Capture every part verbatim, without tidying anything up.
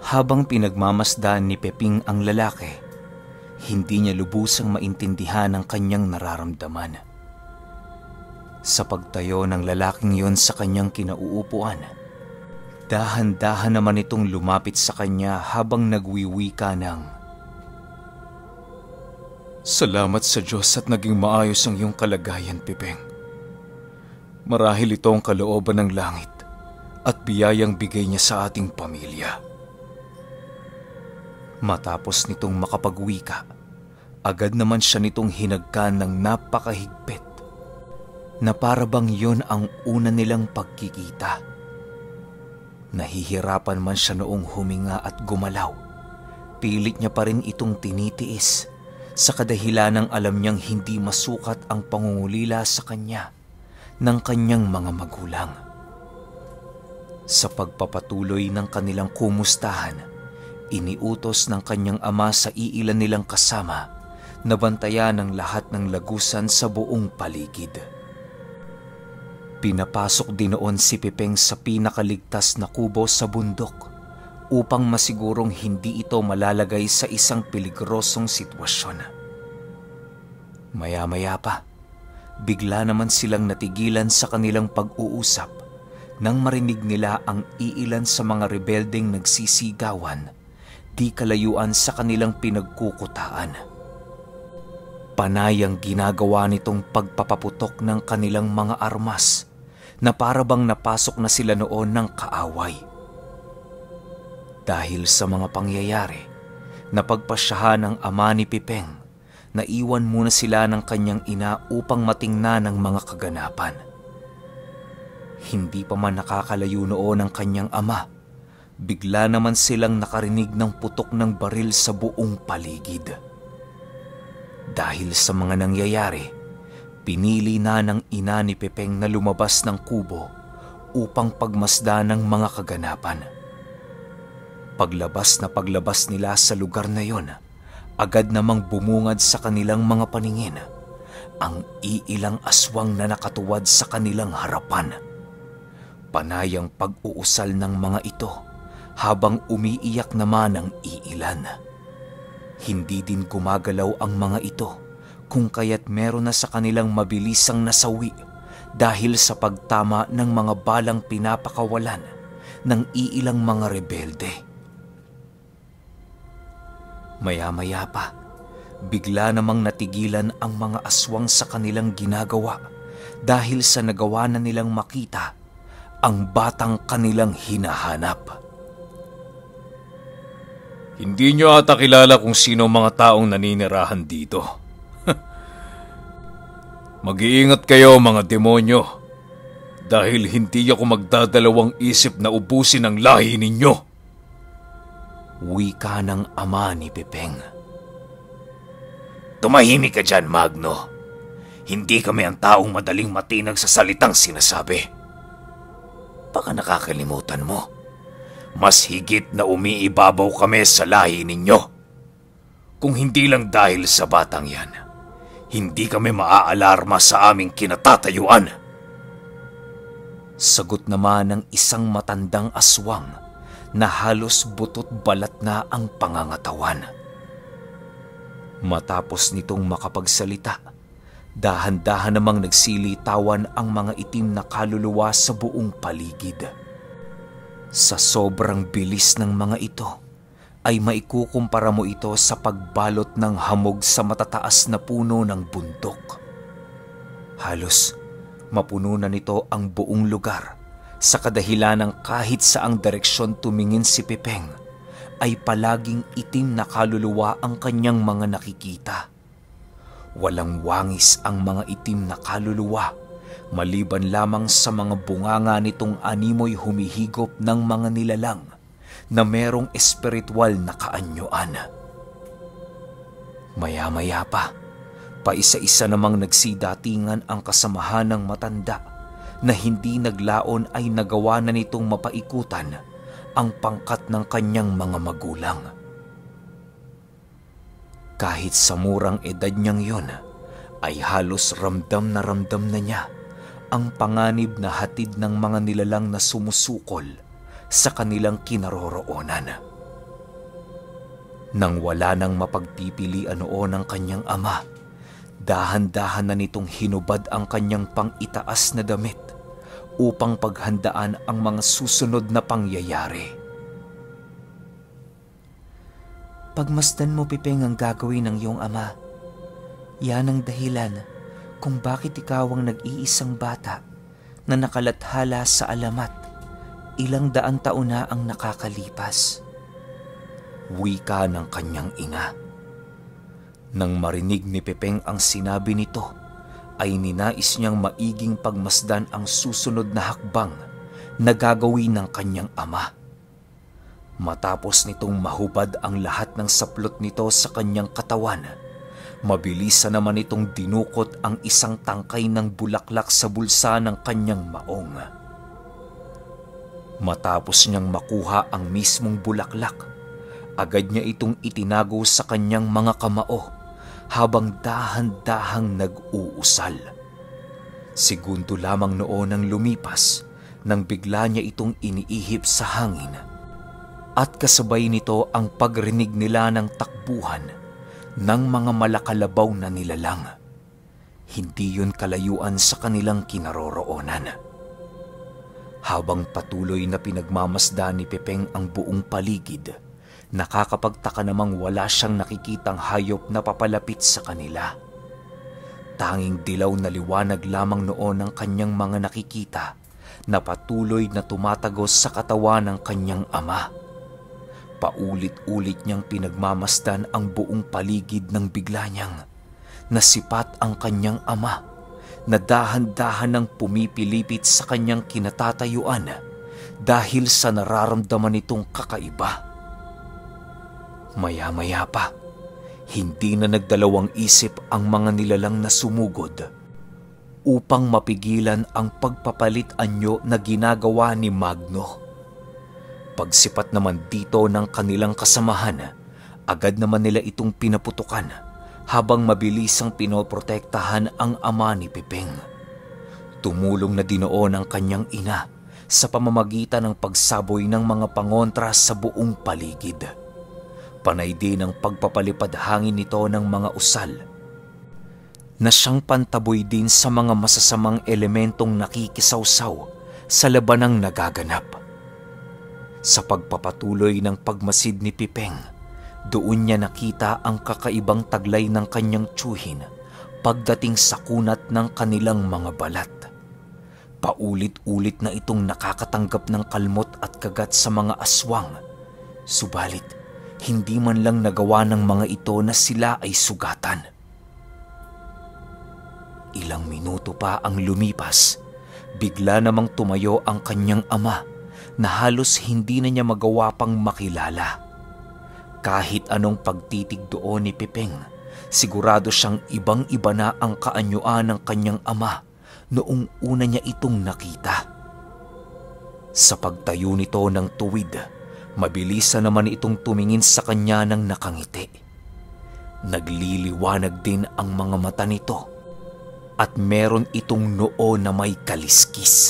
Habang pinagmamasdan ni Peping ang lalaki, hindi niya lubusang maintindihan ang kanyang nararamdaman. Sa pagtayo ng lalaking yon sa kanyang kinauupuan, dahan-dahan naman itong lumapit sa kanya habang nagwiwika ng, "Salamat sa Diyos at naging maayos ang iyong kalagayan, Pepeng. Marahil ito ang kalooban ng langit at biyayang bigay niya sa ating pamilya." Matapos nitong makapagwika, agad naman siya nitong hinagkan ng napakahigpit na parabang yon ang una nilang pagkikita. Nahihirapan man siya noong huminga at gumalaw, pilit niya pa rin itong tinitiis sa kadahilanang alam niyang hindi masukat ang pangungulila sa kanya ng kanyang mga magulang. Sa pagpapatuloy ng kanilang kumustahan, iniutos ng kanyang ama sa iilan nilang kasama na bantayan ang lahat ng lagusan sa buong paligid. Pinapasok din noon si Pepeng sa pinakaligtas na kubo sa bundok upang masigurong hindi ito malalagay sa isang peligrosong sitwasyon. Maya-maya pa, bigla naman silang natigilan sa kanilang pag-uusap nang marinig nila ang iilan sa mga rebeldeng nagsisigawan di kalayuan sa kanilang pinagkukutaan. Panay ang ginagawa nitong pagpapaputok ng kanilang mga armas na parabang napasok na sila noon ng kaaway. Dahil sa mga pangyayari, napagpasyahan ng ama ni Pepeng na iwan muna sila ng kanyang ina upang matingnan ang mga kaganapan. Hindi pa man nakakalayo noon ang kanyang ama, bigla naman silang nakarinig ng putok ng baril sa buong paligid. Dahil sa mga nangyayari, pinili na ng ina ni Pepeng na lumabas ng kubo upang pagmasdan ng mga kaganapan. Paglabas na paglabas nila sa lugar na yon, agad namang bumungad sa kanilang mga paningin ang iilang aswang na nakatuwad sa kanilang harapan. Panay ang pag-uusal ng mga ito habang umiiyak naman ang iilan. Hindi din gumagalaw ang mga ito kung kaya't meron na sa kanilang mabilisang nasawi dahil sa pagtama ng mga balang pinapakawalan ng iilang mga rebelde. Maya-maya pa, bigla namang natigilan ang mga aswang sa kanilang ginagawa dahil sa nagawa na nilang makita ang batang kanilang hinahanap. Hindi nyo ata kilala kung sino ang mga taong naninirahan dito. Mag-iingat kayo mga demonyo, dahil hindi ako magdadalawang isip na ubusin ang lahi ninyo. Wika ng ama ni Pepeng. Tumahimik ka dyan, Magno. Hindi kami ang taong madaling matinag sa salitang sinasabi. Baka nakakalimutan mo, mas higit na umiibabaw kami sa lahi ninyo. Kung hindi lang dahil sa batang yan, hindi kami maaalarma sa aming kinatatayuan. Sagot naman ng isang matandang aswang na halos butot balat na ang pangangatawan. Matapos nitong makapagsalita, dahan-dahan namang nagsilitawan ang mga itim na kaluluwa sa buong paligid. Sa sobrang bilis ng mga ito, ay maikukumpara mo ito sa pagbalot ng hamog sa matataas na puno ng bundok. Halos mapuno na nito ang buong lugar sa kadahilanang kahit saang direksyon tumingin si Pepeng, ay palaging itim na kaluluwa ang kanyang mga nakikita. Walang wangis ang mga itim na kaluluwa, maliban lamang sa mga bunganga nitong animoy humihigop ng mga nilalang na merong espiritual na kaanyuan. Maya-maya pa, paisa-isa namang nagsidatingan ang kasamahan ng matanda na hindi naglaon ay nagawa na nitong mapaikutan ang pangkat ng kanyang mga magulang. Kahit sa murang edad niyang yon, ay halos ramdam na ramdam na niya ang panganib na hatid ng mga nilalang na sumusukol sa kanilang kinaroroonan. Nang wala nang mapagpipilian noon ang kanyang ama, dahan-dahan na nitong hinubad ang kanyang pang-itaas na damit upang paghandaan ang mga susunod na pangyayari. Pagmasdan mo, Pipeng, ang gagawin ng iyong ama. Yan ang dahilan kung bakit ikaw ang nag-iisang bata na nakalathala sa alamat ilang daan taon na ang nakakalipas. Wika ng kanyang ina. Nang marinig ni Pipeng ang sinabi nito, ay ninais niyang maiging pagmasdan ang susunod na hakbang na gagawin ng kanyang ama. Matapos nitong mahubad ang lahat ng saplot nito sa kanyang katawan, mabilisan naman itong dinukot ang isang tangkay ng bulaklak sa bulsa ng kanyang maong. Matapos niyang makuha ang mismong bulaklak, agad niya itong itinago sa kanyang mga kamao habang dahan-dahang nag-uusal. Segundo lamang noon ang lumipas nang bigla niya itong iniihip sa hangin, at kasabay nito ang pagrinig nila ng takbuhan ng mga malakalabaw na nilalang. Hindi yun kalayuan sa kanilang kinaroroonan. Habang patuloy na pinagmamasdan ni Pipeng ang buong paligid, nakakapagtaka namang wala siyang nakikitang hayop na papalapit sa kanila. Tanging dilaw na liwanag lamang noon ang kanyang mga nakikita na patuloy na tumatagos sa katawan ng kanyang ama. Paulit-ulit niyang pinagmamasdan ang buong paligid ng bigla niyang nasipat ang kanyang ama na dahan-dahan ng pumipilipit sa kanyang kinatatayuan dahil sa nararamdaman nitong kakaiba. Maya-maya pa, hindi na nagdalawang isip ang mga nilalang na sumugod upang mapigilan ang pagpapalit anyo na ginagawa ni Magno. Pagsipat naman dito ng kanilang kasamahan, agad naman nila itong pinaputukan habang mabilisang pinoprotektahan ang ama ni Pipeng. Tumulong na dinoon ang kanyang ina sa pamamagitan ng pagsaboy ng mga pangontra sa buong paligid. Panay din ang pagpapalipad hangin nito ng mga usal na siyang pantaboy din sa mga masasamang elementong nakikisawsaw sa labanang nagaganap. Sa pagpapatuloy ng pagmasid ni Pipeng, doon niya nakita ang kakaibang taglay ng kanyang tiyuhin pagdating sa kunat ng kanilang mga balat. Paulit-ulit na itong nakakatanggap ng kalmot at kagat sa mga aswang, subalit hindi man lang nagawa ng mga ito na sila ay sugatan. Ilang minuto pa ang lumipas, bigla namang tumayo ang kanyang ama na halos hindi na niya magawa pang makilala. Kahit anong pagtitig doon ni Pipeng, sigurado siyang ibang-iba na ang kaanyuan ng kanyang ama noong una niya itong nakita. Sa pagtayo nito ng tuwid, mabilisan naman itong tumingin sa kanya ng nakangiti. Nagliliwanag din ang mga mata nito at meron itong noo na may kaliskis.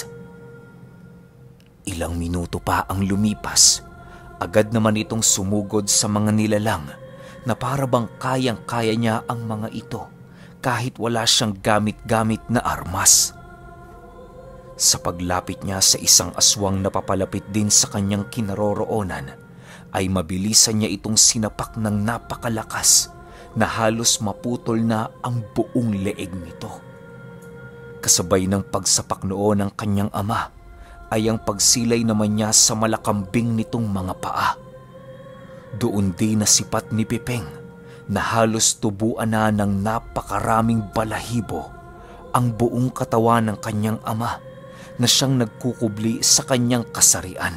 Ilang minuto pa ang lumipas, agad naman itong sumugod sa mga nilalang na para bang kayang-kaya niya ang mga ito kahit wala siyang gamit-gamit na armas. Sa paglapit niya sa isang aswang na papalapit din sa kanyang kinaroroonan, ay mabilisan niya itong sinapak ng napakalakas na halos maputol na ang buong leeg nito. Kasabay ng pagsapak noon ng kanyang ama, ay ang pagsilay naman niya sa malakambing nitong mga paa. Doon din nasipat ni Pipeng na halos tubuan na ng napakaraming balahibo ang buong katawan ng kanyang ama na siyang nagkukubli sa kanyang kasarian.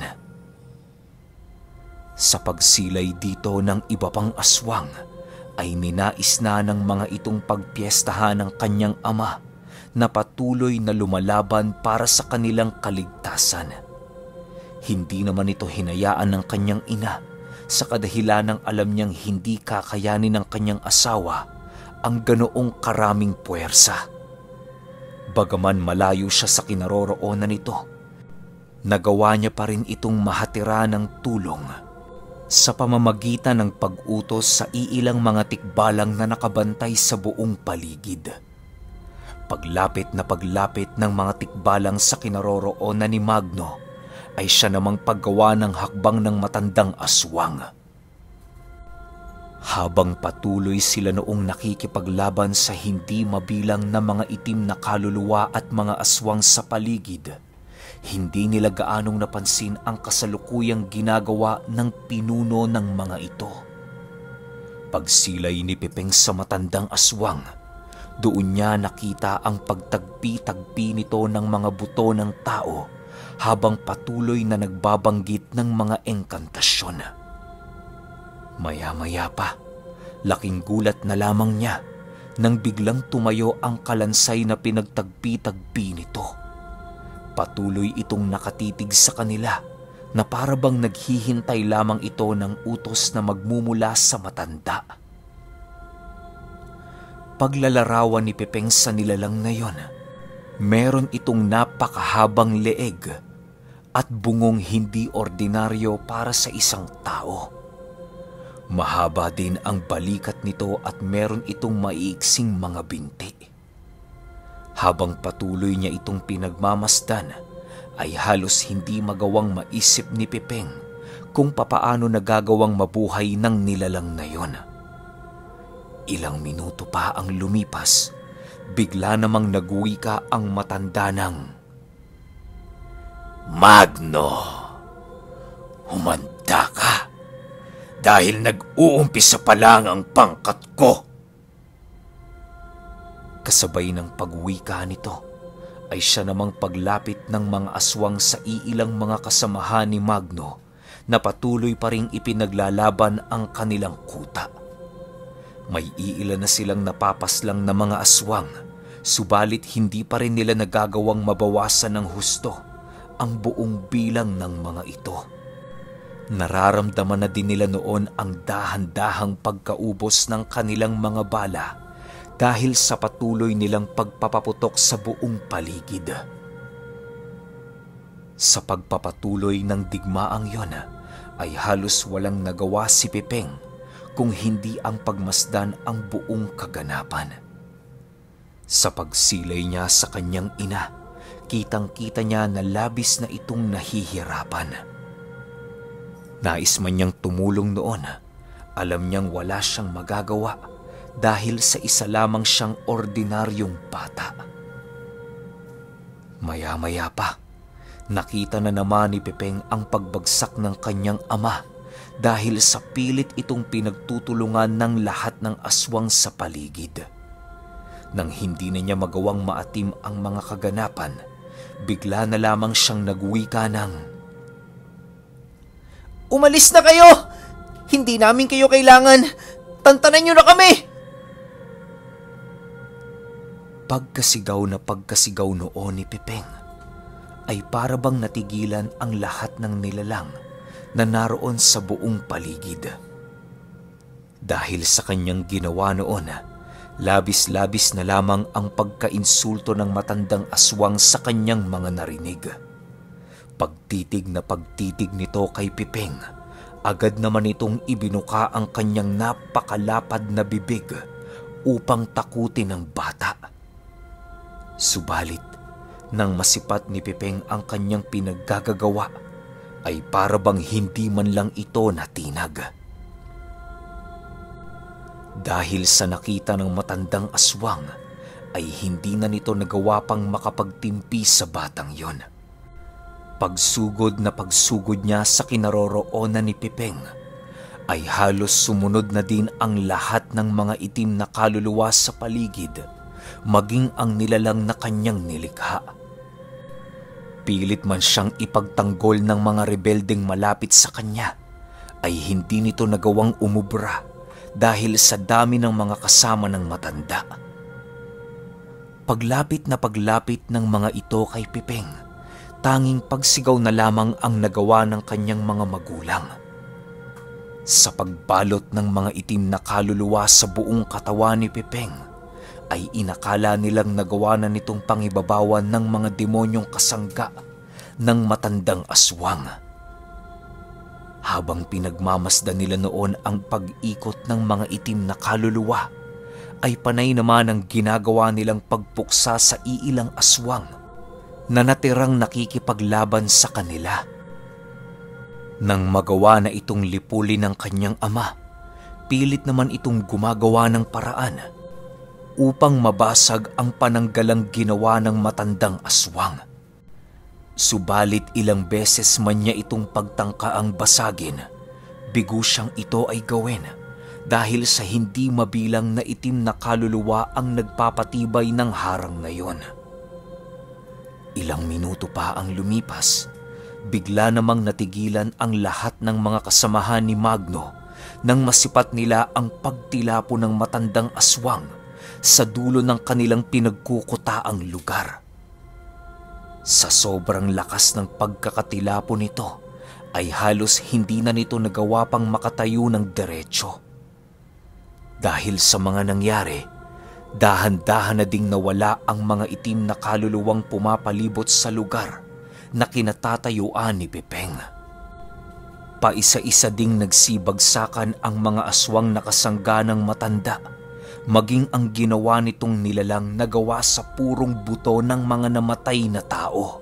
Sa pagsilay dito ng iba pang aswang, ay ninais na ng mga itong pagpiestahan ng kanyang ama na patuloy na lumalaban para sa kanilang kaligtasan. Hindi naman ito hinayaan ng kanyang ina sa kadahilan ng alam niyang hindi kakayanin ng kanyang asawa ang ganoong karaming puwersa. Bagaman malayo siya sa kinaroroonan nito, nagawa niya pa rin itong mahatira ng tulong sa pamamagitan ng pag-utos sa iilang mga tikbalang na nakabantay sa buong paligid. Paglapit na paglapit ng mga tikbalang sa kinaroroonan ni Magno, ay siya namang paggawa ng hakbang ng matandang aswang. Habang patuloy sila noong nakikipaglaban sa hindi mabilang na mga itim na kaluluwa at mga aswang sa paligid, hindi nila gaanong napansin ang kasalukuyang ginagawa ng pinuno ng mga ito. Pagsilay ni Pipeng sa matandang aswang, doon niya nakita ang pagtagpi-tagpi nito ng mga buto ng tao habang patuloy na nagbabanggit ng mga engkantasyon. Maya-maya pa, laking gulat na lamang niya nang biglang tumayo ang kalansay na pinagtagpi-tagpi nito. Patuloy itong nakatitig sa kanila na para bang naghihintay lamang ito ng utos na magmumula sa matanda. Paglalarawan ni Pipeng sa nilalang na yon, meron itong napakahabang leeg at bungong hindi ordinaryo para sa isang tao. Mahaba din ang balikat nito at meron itong maiiksing mga binti. Habang patuloy niya itong pinagmamasdan, ay halos hindi magawang maisip ni Pipeng kung papaano nagagawang mabuhay ng nilalang na yon. Ilang minuto pa ang lumipas, bigla namang nagwika ang matanda ng, Magno, humanda ka dahil nag-uumpisa pa lang ang pangkat ko. Kasabay ng pagwika nito, ay siya namang paglapit ng mga aswang sa iilang mga kasamahan ni Magno na patuloy pa ring ipinaglalaban ang kanilang kuta. May iilan na silang napapaslang na mga aswang, subalit hindi pa rin nila nagagawang mabawasan ng husto ang buong bilang ng mga ito. Nararamdaman na din nila noon ang dahan-dahang pagkaubos ng kanilang mga bala dahil sa patuloy nilang pagpapaputok sa buong paligid. Sa pagpapatuloy ng digmaang yon, ay halos walang nagawa si Pipeng kung hindi ang pagmasdan ang buong kaganapan. Sa pagsilay niya sa kanyang ina, kitang-kita niya na labis na itong nahihirapan. Nais man niyang tumulong noon, alam niyang wala siyang magagawa dahil sa isa lamang siyang ordinaryong bata. Maya-maya pa, nakita na naman ni Pipeng ang pagbagsak ng kanyang ama dahil sa pilit itong pinagtutulungan ng lahat ng aswang sa paligid. Nang hindi na niya magawang maatim ang mga kaganapan, bigla na lamang siyang nagwika ng, Umalis na kayo! Hindi namin kayo kailangan! Tantanan niyo na kami! Pagkasigaw na pagkasigaw noon ni Pipeng, ay para bang natigilan ang lahat ng nilalang na naroon sa buong paligid. Dahil sa kanyang ginawa noon, labis-labis na lamang ang pagkainsulto ng matandang aswang sa kanyang mga narinig. Pagtitig na pagtitig nito kay Pipeng, agad naman itong ibinuka ang kanyang napakalapad na bibig upang takutin ang bata. Subalit, nang masipat ni Pipeng ang kanyang pinaggagawa, ay para bang hindi man lang ito natinag. Dahil sa nakita ng matandang aswang, ay hindi na nito nagawa pang makapagtimpi sa batang yon. Pagsugod na pagsugod niya sa kinaroroonan ni Pipeng, ay halos sumunod na din ang lahat ng mga itim na kaluluwa sa paligid, maging ang nilalang na kanyang nilikha. Pilit man siyang ipagtanggol ng mga rebeldeng malapit sa kanya, ay hindi nito nagawang umubra dahil sa dami ng mga kasama ng matanda. Paglapit na paglapit ng mga ito kay Pipeng, tanging pagsigaw na lamang ang nagawa ng kanyang mga magulang. Sa pagbalot ng mga itim na kaluluwa sa buong katawan ni Pipeng, ay inakala nilang nagawa na nitong pangibabawan ng mga demonyong kasangga ng matandang aswang. Habang pinagmamasdan nila noon ang pag-ikot ng mga itim na kaluluwa, ay panay naman ang ginagawa nilang pagpuksa sa iilang aswang na natirang nakikipaglaban sa kanila. Nang magawa na itong lipulin ng kanyang ama, pilit naman itong gumagawa ng paraan upang mabasag ang pananggalang ginawa ng matandang aswang. Subalit ilang beses man niya itong pagtangkaang basagin, bigo siyang ito ay gawin dahil sa hindi mabilang na itim na kaluluwa ang nagpapatibay ng harang na yon. Ilang minuto pa ang lumipas, bigla namang natigilan ang lahat ng mga kasamahan ni Magno nang masipat nila ang pagtilapo ng matandang aswang sa dulo ng kanilang pinagkukutaang lugar. Sa sobrang lakas ng pagkakatilapo nito, ay halos hindi na nito nagawa pang makatayo ng diretsyo. Dahil sa mga nangyari, dahan-dahan na ding nawala ang mga itim na kaluluwang pumapalibot sa lugar na kinatatayuan ni Pipeng. Paisa-isa ding nagsibagsakan ang mga aswang nakasangga ng matanda, maging ang ginawa nitong nilalang nagawa sa purong buto ng mga namatay na tao.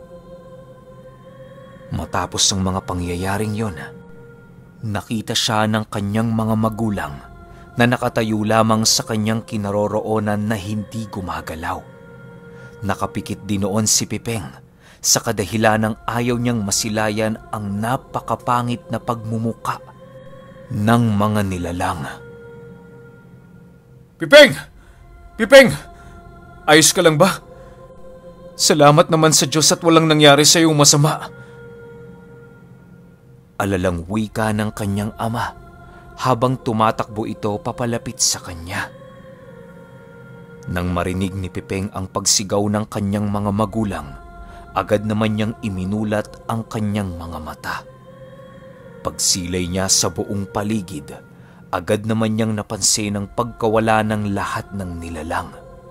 Matapos ang mga pangyayaring yon, nakita siya ng kanyang mga magulang na nakatayo lamang sa kanyang kinaroroonan na hindi gumagalaw. Nakapikit din noon si Pipeng sa kadahilan ng ayaw niyang masilayan ang napakapangit na pagmumuka ng mga nilalang. Pipeng! Pipeng! Ayos ka lang ba? Salamat naman sa Diyos at walang nangyari sa iyong masama. Alalang wika ng kanyang ama habang tumatakbo ito papalapit sa kanya. Nang marinig ni Pipeng ang pagsigaw ng kanyang mga magulang, agad naman niyang iminulat ang kanyang mga mata. Pagsilay niya sa buong paligid, agad naman niyang napansin ang pagkawala ng lahat ng nilalang.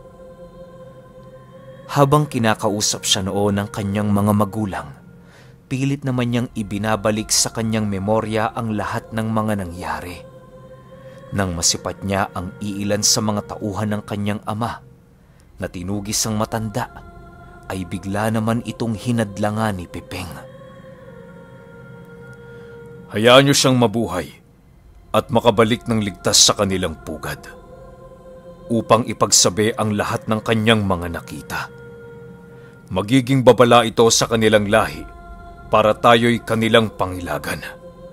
Habang kinakausap siya noon ng kanyang mga magulang, pilit naman niyang ibinabalik sa kanyang memorya ang lahat ng mga nangyari. Nang masipat niya ang iilan sa mga tauhan ng kanyang ama na tinugis ang matanda, ay bigla naman itong hinadlangan ni Pipeng. Hayaan niyo siyang mabuhay at makabalik ng ligtas sa kanilang pugad upang ipagsabi ang lahat ng kanyang mga nakita. Magiging babala ito sa kanilang lahi para tayo'y kanilang pangilagan.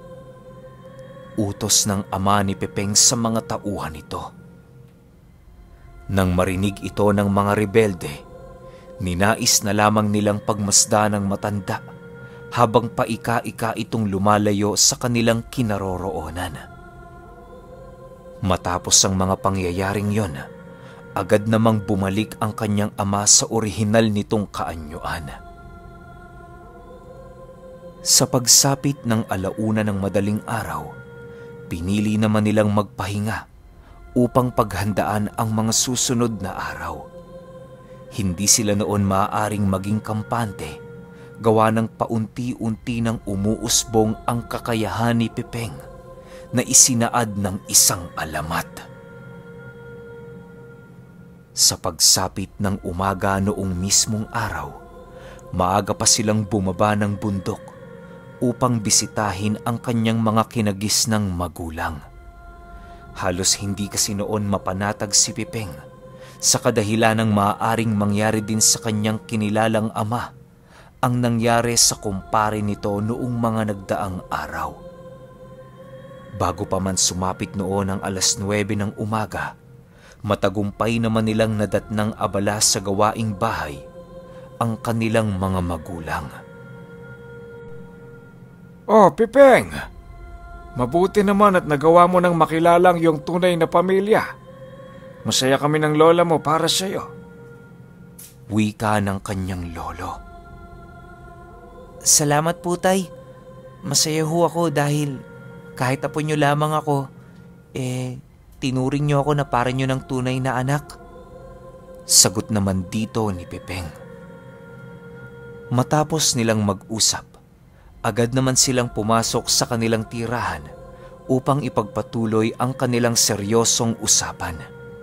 Utos ng ama ni Pipeng sa mga tauhan nito. Nang marinig ito ng mga rebelde, ninais na lamang nilang pagmasda ng matanda habang paika-ika itong lumalayo sa kanilang kinaroroonan. Matapos ang mga pangyayaring yon, agad namang bumalik ang kanyang ama sa orihinal nitong kaanyuan. Sa pagsapit ng alauna ng madaling araw, pinili naman nilang magpahinga upang paghandaan ang mga susunod na araw. Hindi sila noon maaaring maging kampante, gawa ng paunti-unti nang umuusbong ang kakayahan ni Pipeng na isinaad ng isang alamat. Sa pagsapit ng umaga noong mismong araw, maaga pa silang bumaba ng bundok upang bisitahin ang kanyang mga kinagisnang magulang. Halos hindi kasi noon mapanatag si Pipeng sa kadahilan ng maaaring mangyari din sa kanyang kinilalang ama ang nangyari sa kumpare nito noong mga nagdaang araw. Bago pa man sumapit noon ang alas nuwebe ng umaga, matagumpay naman nilang nadatnang abala sa gawaing bahay ang kanilang mga magulang. Oh, Pipeng! Mabuti naman at nagawa mo nang makilalang yung tunay na pamilya. Masaya kami ng lola mo para sa iyo. Wika ng kanyang lolo. Salamat po, Tay. Masaya ho ako dahil kahit apo nyo lamang ako, eh, tinuring nyo ako na para nyo ng tunay na anak. Sagot naman dito ni Pipeng. Matapos nilang mag-usap, Agad naman silang pumasok sa kanilang tirahan upang ipagpatuloy ang kanilang seryosong usapan.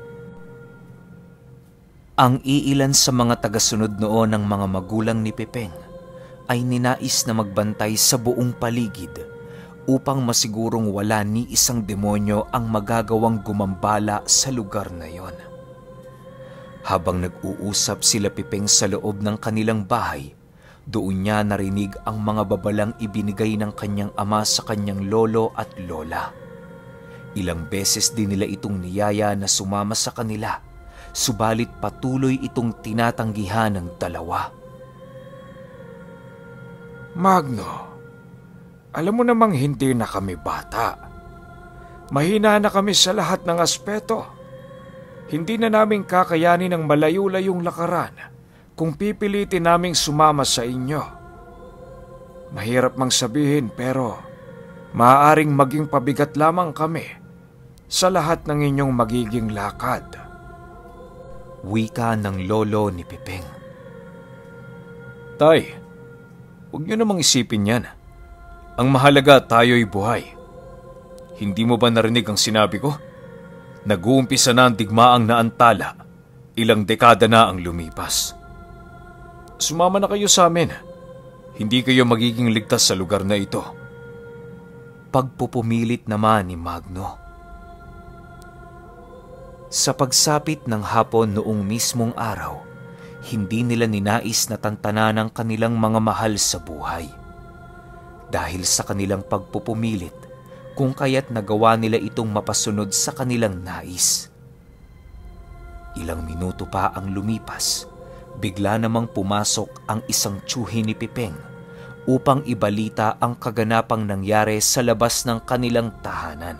Ang iilan sa mga tagasunod noon ng mga magulang ni Pipeng ay ninais na magbantay sa buong paligid upang masigurong wala ni isang demonyo ang magagawang gumambala sa lugar na yon. Habang nag-uusap sila Pipeng sa loob ng kanilang bahay, doon niya narinig ang mga babalang ibinigay ng kanyang ama sa kanyang lolo at lola. Ilang beses din nila itong niyaya na sumama sa kanila, subalit patuloy itong tinatanggihan ng dalawa. Magno, alam mo namang hindi na kami bata. Mahina na kami sa lahat ng aspeto. Hindi na namin kakayanin ng malayo-layong lakaran kung pipilitin naming sumama sa inyo. Mahirap mang sabihin pero maaaring maging pabigat lamang kami sa lahat ng inyong magiging lakad. Wika ng lolo ni Pipeng. Tay, huwag niyo namang isipin yan. Ang mahalaga tayo'y buhay. Hindi mo ba narinig ang sinabi ko? Nag-uumpisa na ang digmaang naantala. Ilang dekada na ang lumipas. Sumama na kayo sa amin. Hindi kayo magiging ligtas sa lugar na ito. Pagpupumilit naman ni Magno. Sa pagsapit ng hapon noong mismong araw, hindi nila ninais na tantanan ang kanilang mga mahal sa buhay. Dahil sa kanilang pagpupumilit, kung kaya't nagawa nila itong mapasunod sa kanilang nais. Ilang minuto pa ang lumipas, bigla namang pumasok ang isang tsuhi ni Pipeng upang ibalita ang kaganapang nangyari sa labas ng kanilang tahanan.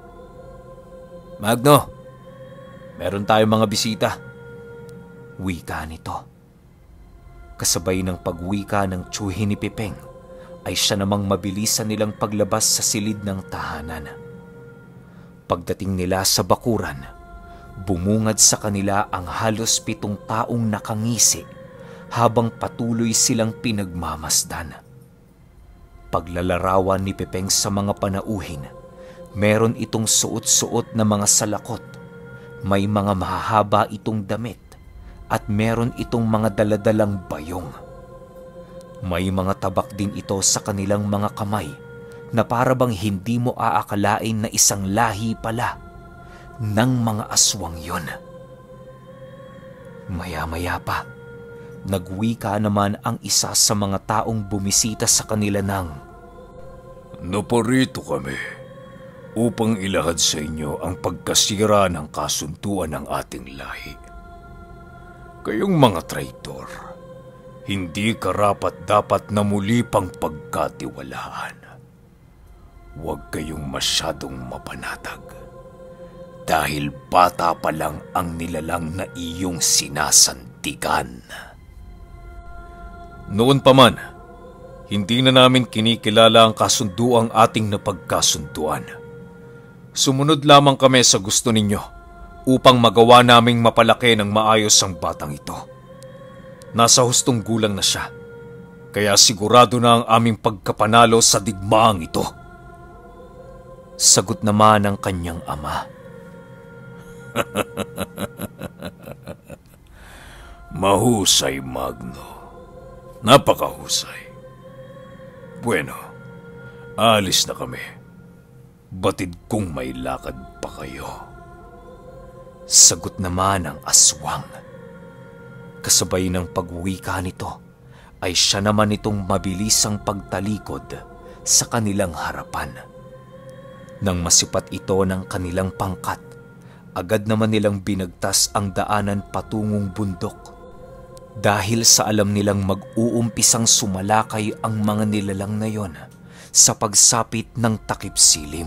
Magno, meron tayong mga bisita. Wika nito. Kasabay ng pagwika ng tsuhi ni Pipeng, ay siya namang mabilisan nilang paglabas sa silid ng tahanan. Pagdating nila sa bakuran, bumungad sa kanila ang halos pitong taong nakangisi habang patuloy silang pinagmamasdan. Paglalarawan ni Pipeng sa mga panauhin, meron itong suot-suot na mga salakot, may mga mahahaba itong damit, at meron itong mga daladalang bayong. May mga tabak din ito sa kanilang mga kamay na para bang hindi mo aakalain na isang lahi pala ng mga aswang yon. Maya-maya pa, nagwika naman ang isa sa mga taong bumisita sa kanila ng, "Naparito kami upang ilahad sa inyo ang pagkasira ng kasunduan ng ating lahi. Kayong mga traitor, hindi karapat-dapat na muli pang pagkatiwalaan. Huwag kayong masyadong mapanatag dahil bata pa lang ang nilalang na iyong sinasantigan." Noon pa man, hindi na namin kinikilala ang kasunduang ating napagkasunduan. Sumunod lamang kami sa gusto ninyo upang magawa naming mapalaki ng maayos ang batang ito. Nasa hustong gulang na siya, kaya sigurado na ang aming pagkapanalo sa digmaang ito. Sagot naman ng kanyang ama. Mahusay, Magno. Napakahusay. Bueno, alis na kami. Batid kong may lakad pa kayo. Sagot naman ng aswang. Kasabay ng pagwika nito, ay siya naman itong mabilisang pagtalikod sa kanilang harapan. Nang masipat ito ng kanilang pangkat, agad naman nilang binagtas ang daanan patungong bundok. Dahil sa alam nilang mag-uumpisang sumalakay ang mga nilalang na yon sa pagsapit ng takip silim.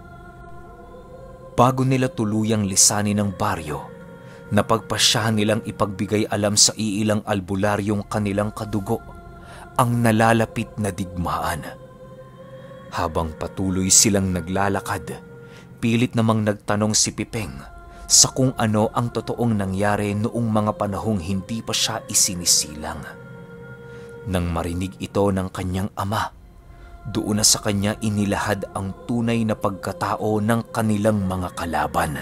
Bago nila tuluyang lisanin ang baryo, napagpasyahan nilang ipagbigay alam sa iilang albularyong kanilang kadugo ang nalalapit na digmaan. Habang patuloy silang naglalakad, pilit namang nagtanong si Pipeng sa kung ano ang totoong nangyari noong mga panahong hindi pa siya isinisilang. Nang marinig ito ng kanyang ama, Doon na sa kanya inilahad ang tunay na pagkatao ng kanilang mga kalaban.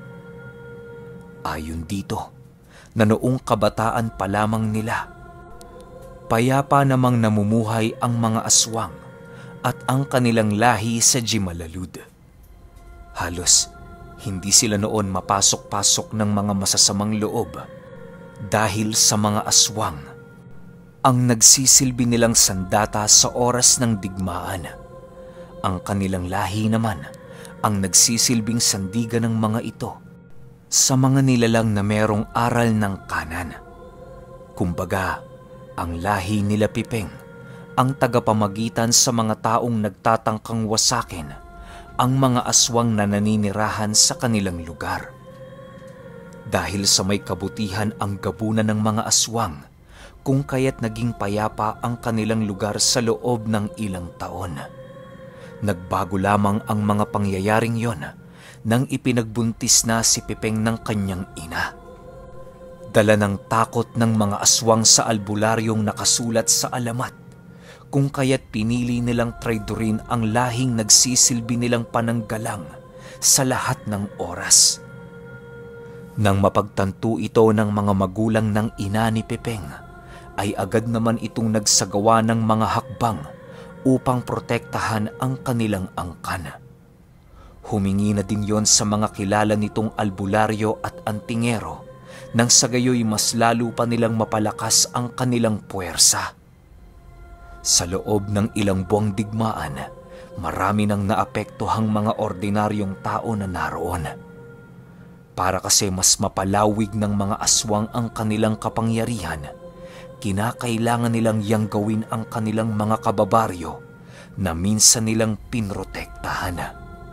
Ayon dito, na noong kabataan pa lamang nila, payapa namang namumuhay ang mga aswang at ang kanilang lahi sa Jimalalud. Halos hindi sila noon mapasok-pasok ng mga masasamang loob dahil sa mga aswang ang nagsisilbi nilang sandata sa oras ng digmaan. Ang kanilang lahi naman ang nagsisilbing sandigan ng mga ito sa mga nilalang na merong aral ng kanan. Kumbaga, ang lahi nila Pipeng ang tagapamagitan sa mga taong nagtatangkang wasakin ang mga aswang na naninirahan sa kanilang lugar. Dahil sa may kabutihan ang gabunan ng mga aswang, kung kaya't naging payapa ang kanilang lugar sa loob ng ilang taon. Nagbago lamang ang mga pangyayaring yon nang ipinagbuntis na si Pipeng ng kanyang ina. Dala ng takot ng mga aswang sa albularyong nakasulat sa alamat, kung kaya't pinili nilang traidorin ang lahing nagsisilbi nilang pananggalang sa lahat ng oras. Nang mapagtanto ito ng mga magulang ng ina ni Pipeng, ay agad naman itong nagsagawa ng mga hakbang upang protektahan ang kanilang angkan. Humingi na din yon sa mga kilala nitong albularyo at antingero nang sa gayoy mas lalo pa nilang mapalakas ang kanilang puwersa. Sa loob ng ilang buwang digmaan, marami nang naapektuhang mga ordinaryong tao na naroon. Para kasi mas mapalawig ng mga aswang ang kanilang kapangyarihan, kinakailangan nilang yang gawin ang kanilang mga kababaryo na minsan nilang pinrotektahan.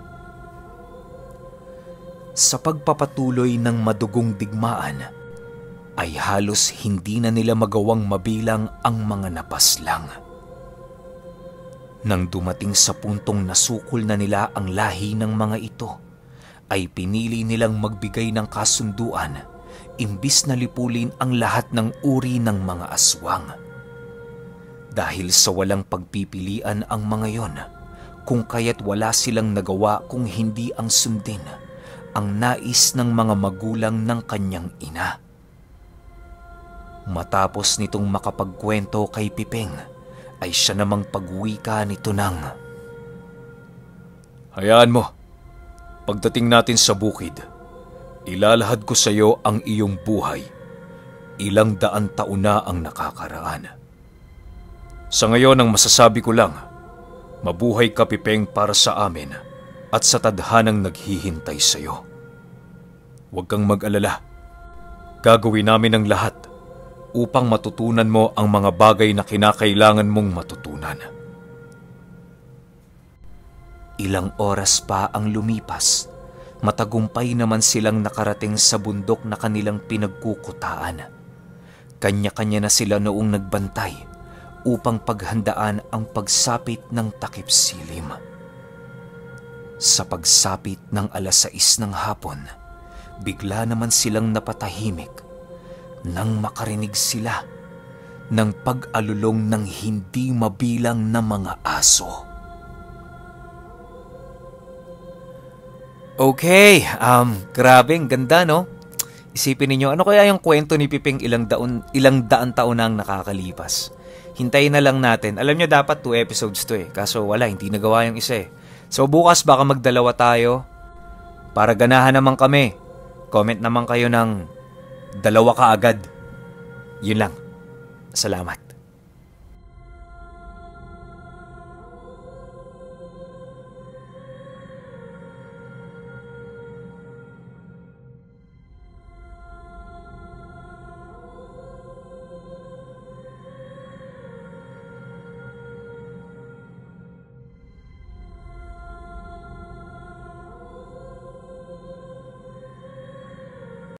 Sa pagpapatuloy ng madugong digmaan, ay halos hindi na nila magawang mabilang ang mga napaslang. Nang dumating sa puntong nasukol na nila ang lahi ng mga ito, ay pinili nilang magbigay ng kasunduan imbis na lipulin ang lahat ng uri ng mga aswang. Dahil sa walang pagpipilian ang mga yon, kung kaya't wala silang nagawa kung hindi ang sundin ang nais ng mga magulang ng kanyang ina. Matapos nitong makapagkwento kay Pipeng, ay siya namang pagwika nito ng, "Hayaan mo, pagdating natin sa bukid, ilalahad ko sa iyo ang iyong buhay. Ilang daan taon na ang nakakaraan. Sa ngayon ang masasabi ko lang, mabuhay ka Pipeng para sa amin at sa tadhanang naghihintay sa iyo. Huwag kang mag-alala. Gagawin namin ang lahat upang matutunan mo ang mga bagay na kinakailangan mong matutunan." Ilang oras pa ang lumipas, matagumpay naman silang nakarating sa bundok na kanilang pinagkukutaan. Kanya-kanya na sila noong nagbantay upang paghandaan ang pagsapit ng takip silim. Sa pagsapit ng alas sais ng hapon, bigla naman silang napatahimik nang makarinig sila ng pag-alulong ng hindi mabilang na mga aso. Okay, um, grabe, ang ganda, no? Isipin ninyo, ano kaya yung kwento ni Pipeng ilang, daon, ilang daan taon na ang nakakalipas? Hintayin na lang natin. Alam nyo, dapat two episodes to eh. Kaso wala, hindi nagawa yung isa eh. So bukas baka magdalawa tayo. Para ganahan naman kami. Comment naman kayo ng dalawa ka agad. Yun lang. Salamat.